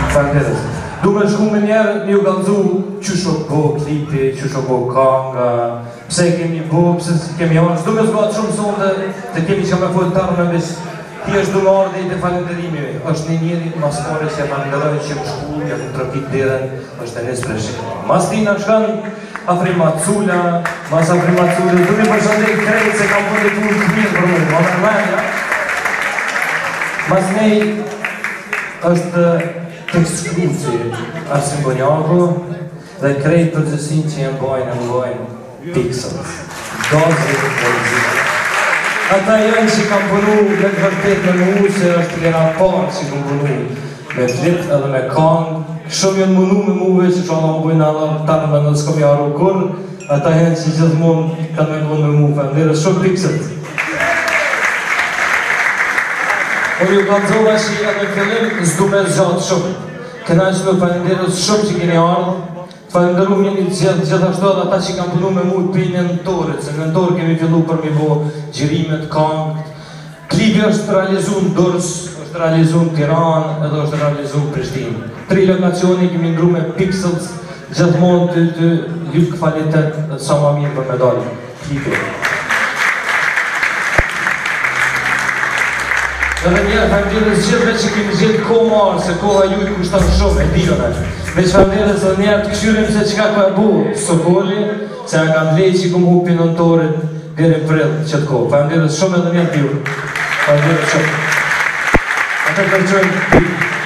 Faleminderit. Du me shku me njerë, mi u kalëzu qysh o bo klipi, qysh o bo kanga, pse kemi bo, pse kemi arës. Du me zgatë shumë sonde të kemi që me foltarë me bis. Ti është du me ardhe i të falenderimi. është një njeri maskore që e falenderoj që më shku, ja ku trapit deren, është e njës preshik. Mas tina shkan Afrima Cula, mas Afrima Cula, du me përshëndej krejt se kam përde tu në këmirë për mu, ma mërmenja. Mas nej është tekst shkruci Arsim Bonjaku dhe krejt përgjësin që jenë bojnë Pixels. Dozit të përgjësit. Ata janë që kam punu me të vërtet me mu se është lera parë që kam punu me flit edhe me kanë. Shumë janë munu me muve që që Allah më bujnë Allah tarë me në s'kom jaru kur. Ata janë që gjithmonë kanë me konë me mu. Faleminderit shumë Pixels. Unë ju kam zova që edhe në fillim s'du me zgjatë shumë. Këna që me faleminderit shumë që keni ardhë. Falenderu mjeni gjithashtu edhe ata që kam punu me mu për nëntorit, se nëntor kemi fillu për mi bo gjirimet, kangët. Klipi është realizu në Durrës, është realizu në Tiranë edhe është realizu në Prishtinë. 3 lokacioni kemi ndru me Pixels, gjithmonë të lypë kvalitet dhe sa ma mirë për medalë. Klipi. Edhe njerë, falenderit gjithve që kemi gjithë kohë marë, se koha ju i kushtan shumë, e dione. Veç falenderit edhe njerë të këshyrim se qka ka e bu Sokoli, se a kam lej që i kom hupi nëntorit dhere prill qëtë kohë. Falenderit shumë edhe njerë t'ju. Falenderit shumë. Ata përqojnë.